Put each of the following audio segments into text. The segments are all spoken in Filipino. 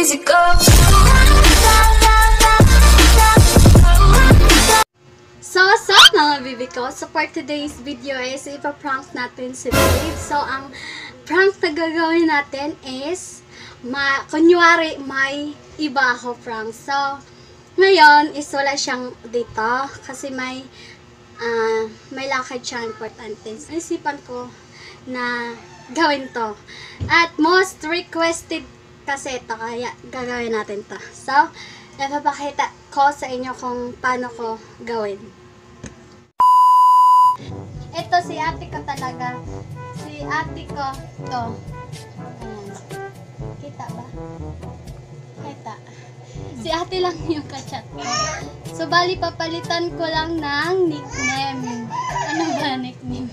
easy go. So, what's up mga bibi ko? So, for today's video is ipaprank natin si Babe. So, ang prank na gagawin natin is kunyari may iba ako prank. So, ngayon is wala siyang dito kasi may lakad siya importante. So, isipan ko na gawin to. At most requested kasi ito, kaya gagawin natin to. So, napapakita ko sa inyo kung paano ko gawin. Ito si ate ko talaga. Si ate ko to. Ayan. Kita ba? Kita. Si ate lang yung kachat ko. So, bali papalitan ko lang ng nickname. Ano ba nickname?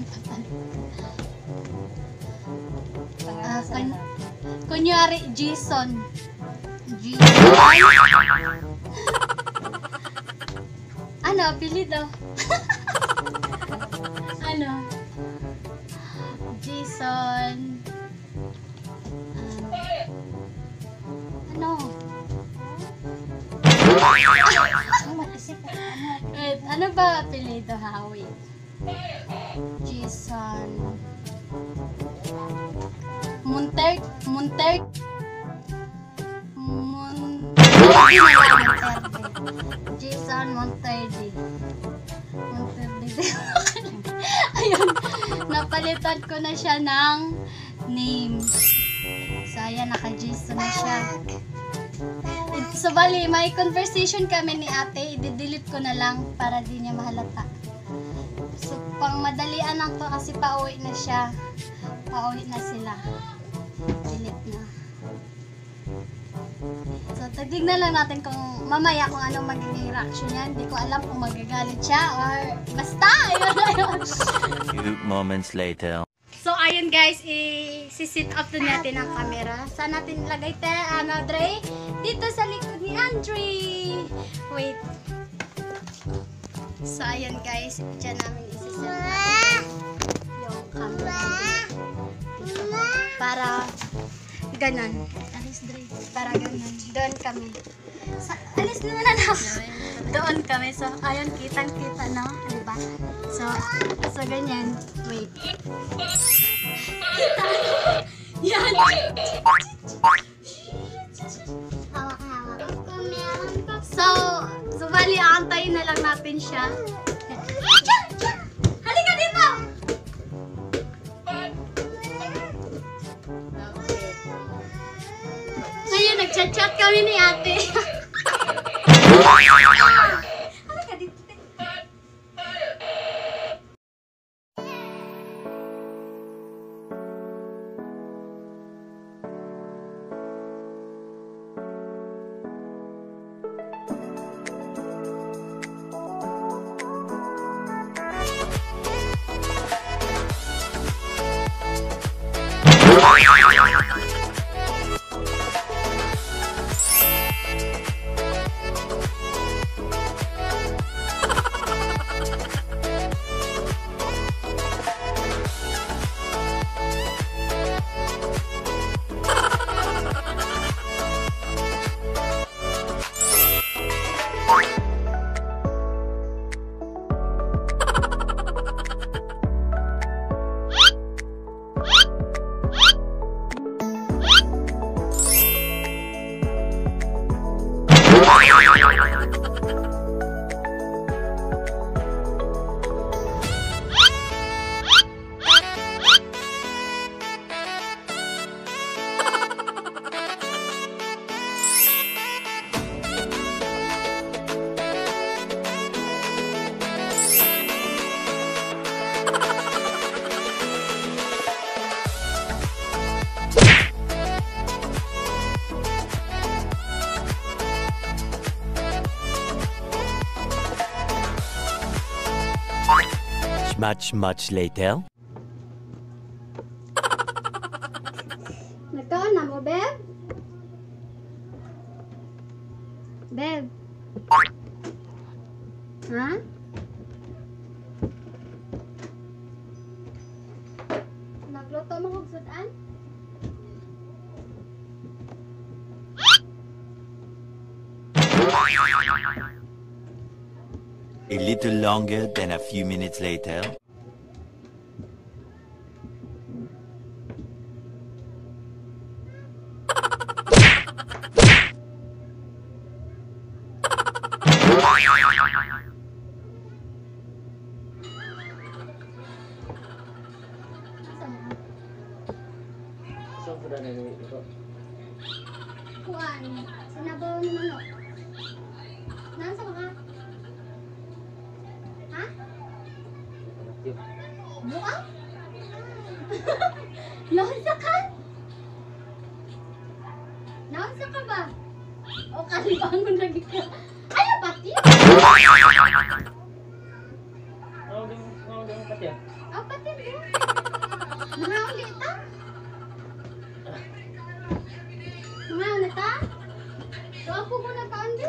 Kunyari, Jason. Ano, apelido? Ano? Jason. Ano? Ano ba apelido, Howie? Jason. Monterd. Jason Monterdi. Ayun, napalitan ko na siya ng name. So, ayan, naka-Jason na siya. So, bali, may conversation kami ni ate. I-delete ko na lang para di niya mahalata. So, pang madalian lang to kasi pauwi na siya. Pauwi na sila. Delete na. So, tignan lang natin kung mamaya kung anong magiging reaction niya. Hindi ko alam kung magagalit siya or basta. Ayun. A few moments later. So, ayun guys, i-sit up na natin ang camera. Saan natin ilagay Dre? Dito sa likod ni Andre. Wait. So, ayun guys, dyan namin isi-set yung camera. Para ganon. Alis Dre. Para ganon. Doon kami. Alis naman na ako. Doon kami. So, ayun, kitang-kita, no? Diba? So, ganyan. Wait. Kita. Yan. So, bali, aantayin na lang natin siya. Halika dito! Ngayon, nag-chat-chat kami ni ate. Halika dito. Much later. Nagkaon na mo, Beb? Beb? Ha? Nagluto mo kung sudan? A little longer than a few minutes later. So, sudah na ito. Kuan, sinabaw ni manok. Nasa ka? Ha? Buang? Nasa ka? Nasa ka ba? O kalibangon lagi ka. Ay, pati? Ang pati ah. Oh, pati ba? Mga ulit ta? Mga ulit ta? So, ako mo nagkaan din?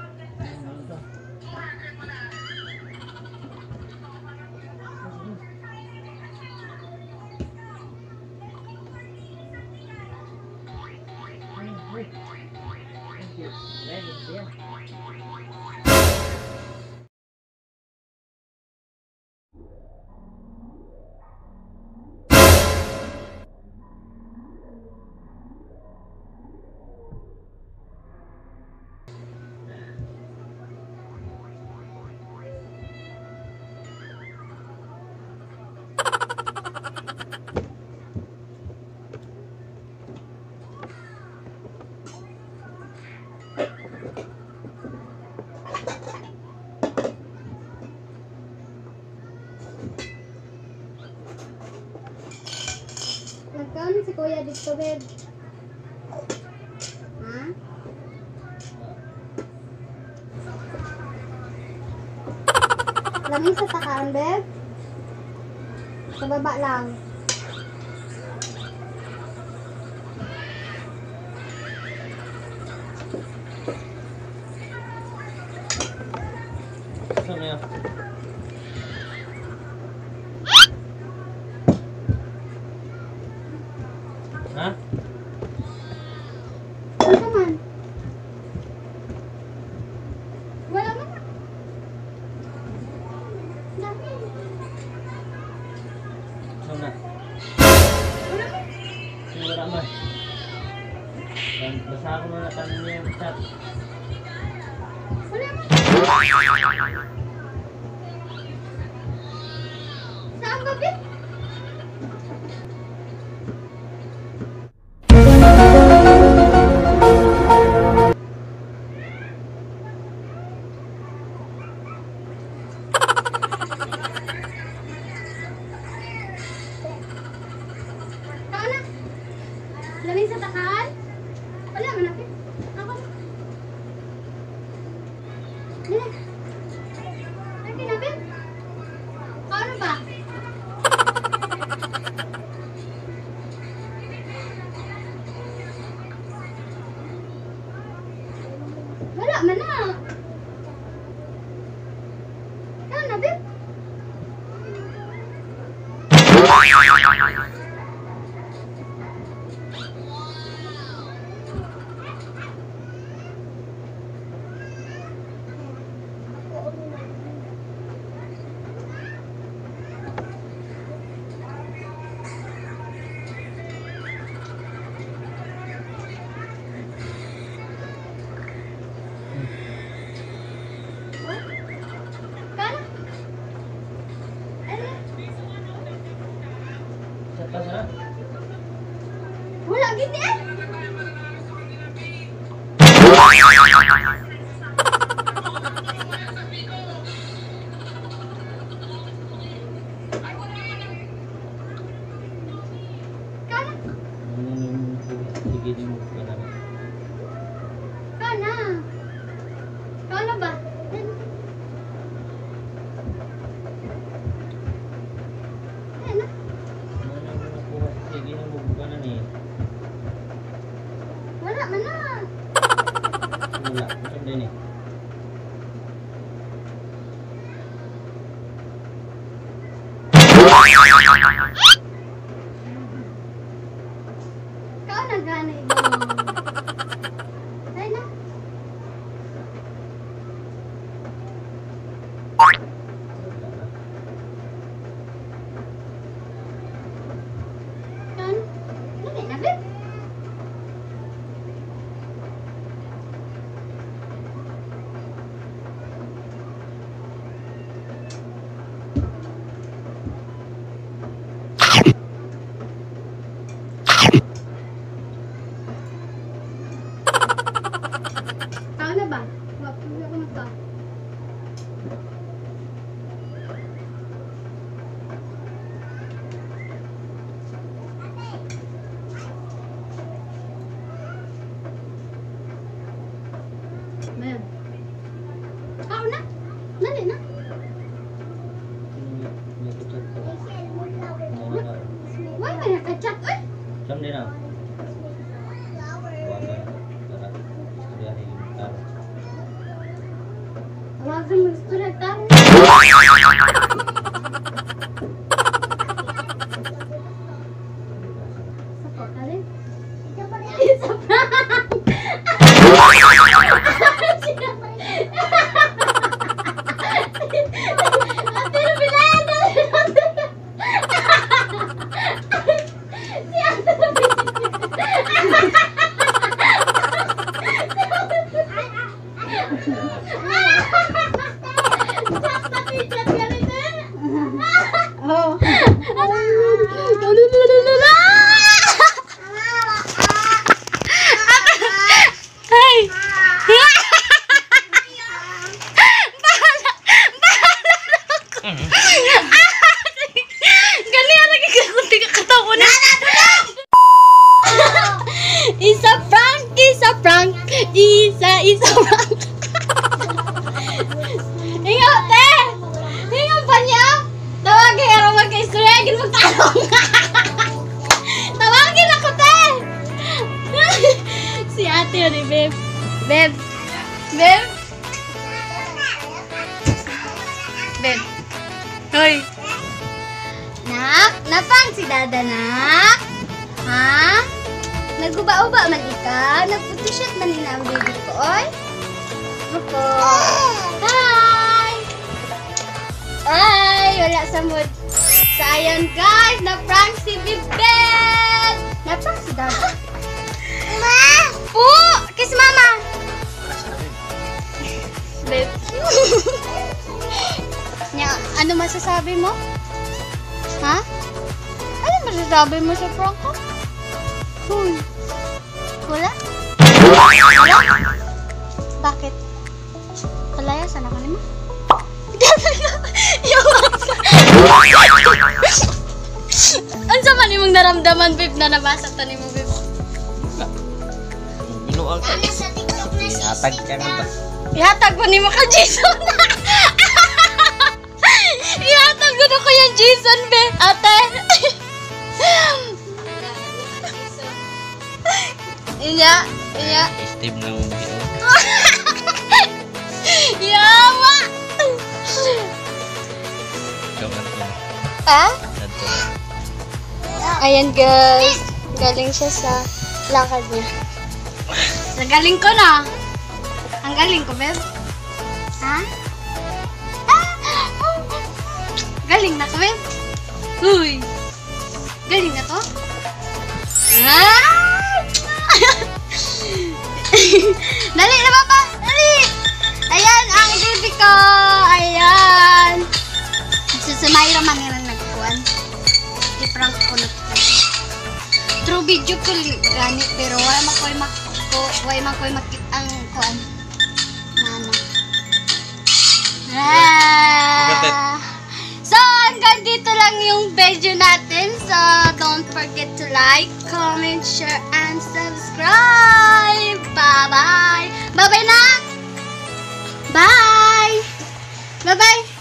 Nagkaon si Kuya dito, bed. Ha? Lamig sa takaan, bed? Sa baba lang. Saan na yan? Ha? Ano naman? Wala man. Dami. Saan na? Wala man. Sino naman? Basa ako na natanong niya yung chat. Wala man. Saan ba, bed? Kaon na. Lamig sa takaan? Wala man natin. Ako. Dili. Lagi na, Ben. Kaon na ba? Wala man na. Kaon na, Ben. Kaon na. Ano? Chat pa sana? Wala gini eh. Kana, Sige din mo ka na. kana. Kana ba? Ano? Sige na mo ka na ni. Wala man na. Wala. Masam din eh. Kana gana iba. Ay na. Babe. Ako na. Dali na. May kutsat ko. Why may nakachat? Uy! Siyam din na. Tawagan. Tara. Istoryahin yung taro. Tawagan mo gusto na taro. Sapa ka rin? Isa prank! Pero bilayan na rin natin. Si Ate Oh. Hey. Ganyan lagi ka kunti ka katawa na. Isa prank, isa prank, isa prank. Ingat te. Ingat pa niya. Tawagin araw magka-istorya, gin magtanong. Tawagin ako te. Si ate yun eh, babe. Babe. Babe. Babe. Hoy. Nak, napang si dada nak? Ha? Naguba-uba man ika? Nagputishat man nila ang baby ko, oy? Opo. Hi! Ay, wala sa mood. Sayang guys, na-prank si Bibet! Na-prank si dada. Ma! Po! Kiss mama! Babe. Nya, ano masasabi mo? Ha? Ano masasabi mo sa prank ko? Huy. Wala? Wala? Bakit? Palayasan ako naman. Ano sa man imong naramdaman, babe, na nabasa ta nimo, babe? Binuang ka. Ihatag ka na ba? Ihatag ko nimo ka Jason. Ihatag ko na ko yung Jason, be. Ate. Inya. Steam na mong binuang. Yawa. Gaman ko. Ah? Dadto. Ayan guys. Galing siya sa lakad niya. Nagaling ko na. Ang galing ko, babe. Ha? Galing na ko, babe. Uy. Galing na to? Dali na, papa. Dali. Ayan, ang baby ko. Ayan. Susumayra man nga nagkuhan. I-prank ko na to. True video ko gani, pero wala man ko'y makit ang kuhan. Nana. So, hanggang dito lang yung video natin. So, don't forget to like, comment, share, and subscribe. Bye-bye. Bye-bye na. Bye. Bye-bye.